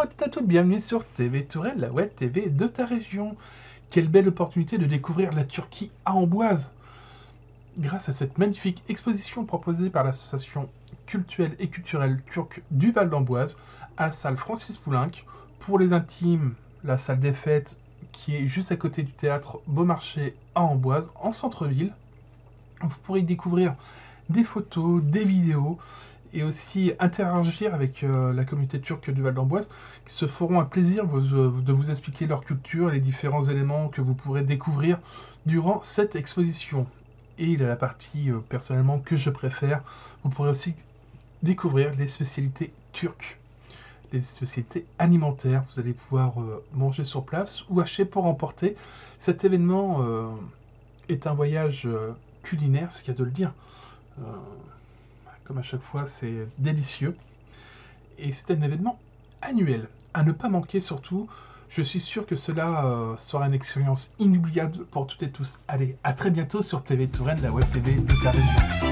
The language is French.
à toutes et à tous, bienvenue sur TV Touraine, la web TV de ta région. Quelle belle opportunité de découvrir la Turquie à Amboise. Grâce à cette magnifique exposition proposée par l'association cultuelle et culturelle turque du Val d'Amboise, à la salle Francis Poulenc. Pour les intimes, la salle des fêtes qui est juste à côté du théâtre Beaumarchais à Amboise, en centre-ville. Vous pourrez y découvrir des photos, des vidéos, et aussi interagir avec la communauté turque du Val d'Amboise, qui se feront un plaisir de vous expliquer leur culture et les différents éléments que vous pourrez découvrir durant cette exposition. Et la partie personnellement que je préfère, vous pourrez aussi découvrir les spécialités turques, les spécialités alimentaires. Vous allez pouvoir manger sur place ou acheter pour emporter. Cet événement est un voyage culinaire, c'est le cas de le dire. Comme à chaque fois, c'est délicieux. Et c'est un événement annuel, à ne pas manquer surtout. Je suis sûr que cela sera une expérience inoubliable pour toutes et tous. Allez, à très bientôt sur TV Touraine, la web TV de ta région.